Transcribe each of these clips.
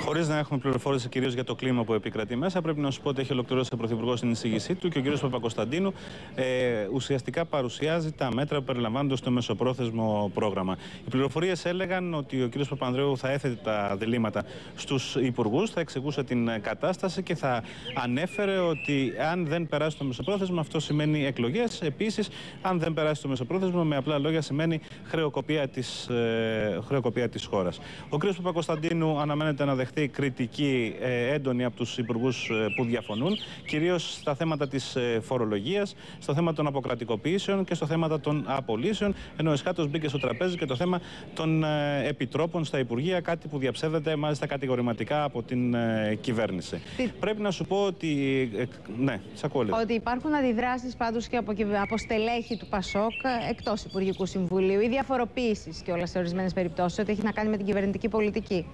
Χωρίς να έχουμε πληροφόρηση κυρίως για το κλίμα που επικρατεί μέσα, πρέπει να σου πω ότι έχει ολοκληρώσει ο Πρωθυπουργός την εισήγησή του και ο κ. Παπακοσταντίνου ουσιαστικά παρουσιάζει τα μέτρα που περιλαμβάνονται στο μεσοπρόθεσμο πρόγραμμα. Οι πληροφορίες έλεγαν ότι ο κ. Παπανδρέου θα έθετε τα διλήμματα στους υπουργούς, θα εξηγούσε την κατάσταση και θα ανέφερε ότι αν δεν περάσει το μεσοπρόθεσμο, αυτό σημαίνει εκλογές. Επίσης, αν δεν περάσει το μεσοπρόθεσμο, με απλά λόγια σημαίνει χρεοκοπία της χώρας. Ο κ. Παπακοσταντίνου αναμένεται να δεχτεί κριτική έντονη από τους υπουργούς που διαφωνούν, κυρίως στα θέματα της φορολογίας, στο θέμα των αποκρατικοποιήσεων και στο θέμα των απολύσεων, ενώ εσχάτως μπήκε στο τραπέζι και το θέμα των επιτρόπων στα υπουργεία, κάτι που διαψεύδεται μάλιστα κατηγορηματικά από την κυβέρνηση. Πρέπει να σου πω ότι. Ναι, σ' ακούω λίγο. Ότι υπάρχουν αντιδράσεις πάντως και από στελέχη του ΠΑΣΟΚ εκτός Υπουργικού Συμβουλίου ή διαφοροποίησεις και όλα σε ορισμένες περιπτώσεις, ότι έχει να κάνει με την κυβερνητική πολιτική.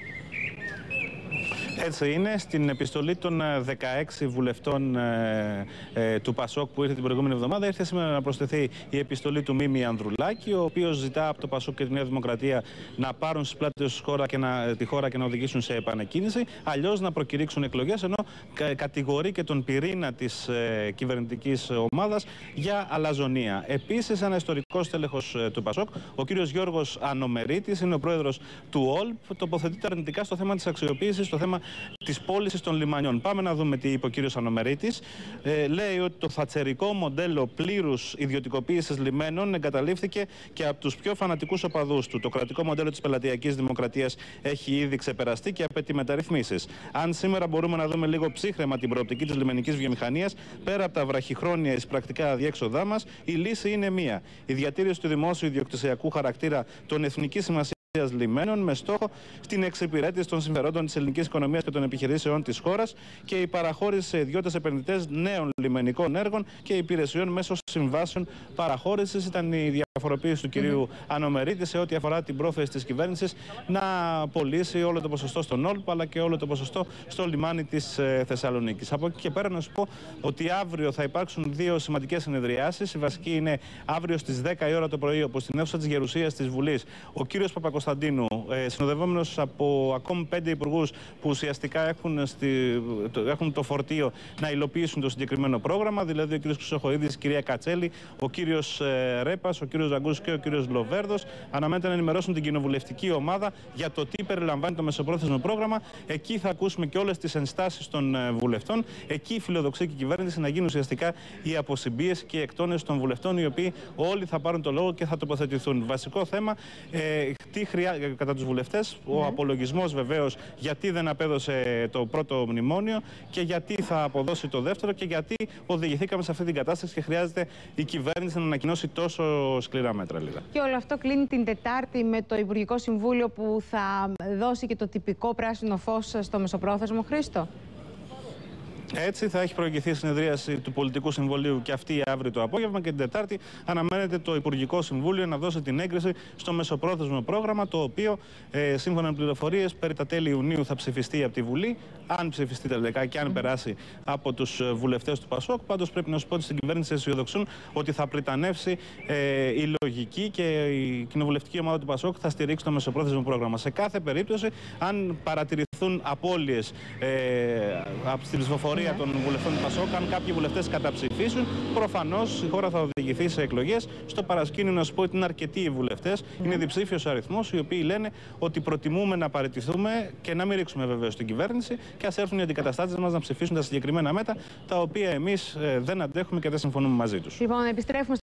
Έτσι είναι. Στην επιστολή των 16 βουλευτών του ΠΑΣΟΚ που ήρθε την προηγούμενη εβδομάδα, ήρθε σήμερα να προσθεθεί η επιστολή του Μίμη Ανδρουλάκη, ο οποίος ζητά από το ΠΑΣΟΚ και τη Νέα Δημοκρατία να πάρουν στις πλάτες τη χώρα και να οδηγήσουν σε επανεκκίνηση, αλλιώς να προκηρύξουν εκλογές, ενώ κατηγορεί και τον πυρήνα της κυβερνητικής ομάδας για αλαζονία. Επίσης, ένα ιστορικό στέλεχος του ΠΑΣΟΚ, ο κύριος Γιώργος Ανομερίτης, είναι ο πρόεδρος του ΟΛΠ, τοποθετείται αρνητικά στο θέμα της αξιοποίησης, στο θέμα της πώλησης των λιμανιών. Πάμε να δούμε τι είπε ο κύριος Ανομερίτης. Λέει ότι το θατσερικό μοντέλο πλήρους ιδιωτικοποίησης λιμένων εγκαταλείφθηκε και από τους πιο φανατικούς οπαδούς του. Το κρατικό μοντέλο της πελατειακής δημοκρατίας έχει ήδη ξεπεραστεί και απαιτεί μεταρρυθμίσεις. Αν σήμερα μπορούμε να δούμε λίγο ψύχραιμα την προοπτική της λιμενικής βιομηχανίας, πέρα από τα βραχυχρόνια εισπρακτικά αδιέξοδά μας, η λύση είναι μία. Η διατήρηση του δημόσιου ιδιοκτησιακού χαρακτήρα των εθνικής σημασίας λιμένων με στόχο στην εξυπηρέτηση των συμφερόντων της ελληνικής οικονομίας και των επιχειρήσεων της χώρας και η παραχώρηση σε ιδιώτες επενδυτές νέων λιμενικών έργων και υπηρεσιών μέσω συμβάσεων παραχώρησης. Ήταν η διαφοροποίηση του κυρίου Ανομερίτη σε ό,τι αφορά την πρόθεση της κυβέρνησης να πωλήσει όλο το ποσοστό στον ΟΛΠ αλλά και όλο το ποσοστό στο λιμάνι της Θεσσαλονίκης. Από εκεί και πέρα να σου πω ότι αύριο θα υπάρξουν δύο σημαντικές συνεδριάσεις. Η βασική είναι αύριο στις 10 η ώρα το πρωί, όπου στην αίθουσα της Γερουσίας της Βουλής ο κύριος Παπακοσταντίνου, συνοδευόμενος από ακόμη 5 υπουργούς που ουσιαστικά έχουν το φορτίο να υλοποιήσουν το συγκεκριμένο πρόγραμμα, δηλαδή ο κύριος Χρυσοχοΐδης, η κυρία Κατσέλη, ο κύριος Ρέπας, ο κύριος Ζαγκούς και ο κύριος Λοβέρδος, αναμένεται να ενημερώσουν την κοινοβουλευτική ομάδα για το τι περιλαμβάνει το μεσοπρόθεσμο πρόγραμμα. Εκεί θα ακούσουμε και όλες τις ενστάσεις των βουλευτών. Εκεί φιλοδοξεί και η κυβέρνηση να γίνει ουσιαστικά η αποσυμπίεση και η εκτόνωση των βουλευτών, οι οποίοι όλοι θα πάρουν το λόγο και θα τοποθετηθούν. Βασικό θέμα, κατά τους βουλευτές, ο απολογισμός βεβαίως γιατί δεν απέδωσε το πρώτο μνημόνιο και γιατί θα αποδώσει το δεύτερο και γιατί οδηγηθήκαμε σε αυτή την κατάσταση και χρειάζεται η κυβέρνηση να ανακοινώσει τόσο σκληρά μέτρα. Και όλο αυτό κλείνει την Τετάρτη με το Υπουργικό Συμβούλιο που θα δώσει και το τυπικό πράσινο φως στο μεσοπρόθεσμο, Χρήστο. Έτσι, θα έχει προηγηθεί η συνεδρίαση του Πολιτικού Συμβουλίου και αυτή αύριο το απόγευμα, και την Τετάρτη αναμένεται το Υπουργικό Συμβούλιο να δώσει την έγκριση στο μεσοπρόθεσμο πρόγραμμα, το οποίο σύμφωνα με πληροφορίες περί τα τέλη Ιουνίου θα ψηφιστεί από τη Βουλή. Αν ψηφιστεί τελικά και αν περάσει από τους βουλευτές του ΠΑΣΟΚ, πάντως πρέπει να σου πω ότι στην κυβέρνηση αισιοδοξούν ότι θα πριτανεύσει η λογική και η κοινοβουλευτική ομάδα του ΠΑΣΟΚ θα στηρίξει το μεσοπρόθεσμο πρόγραμμα. Σε κάθε περίπτωση, αν παρατηρηθούν απώλειες από την ψηφοφορία των βουλευτών του ΠΑΣΟΚ, αν κάποιοι βουλευτές καταψηφίσουν, προφανώς η χώρα θα οδηγηθεί σε εκλογές. Στο παρασκήνιο να σου πω ότι είναι αρκετοί οι βουλευτές, είναι διψήφιος αριθμός, οι οποίοι λένε ότι προτιμούμε να παραιτηθούμε και να μην ρίξουμε βεβαίως την κυβέρνηση και ας έρθουν οι αντικαταστάτες μας να ψηφίσουν τα συγκεκριμένα μέτρα, τα οποία εμείς δεν αντέχουμε και δεν συμφωνούμε μαζί τους. Λοιπόν, επιστρέφουμε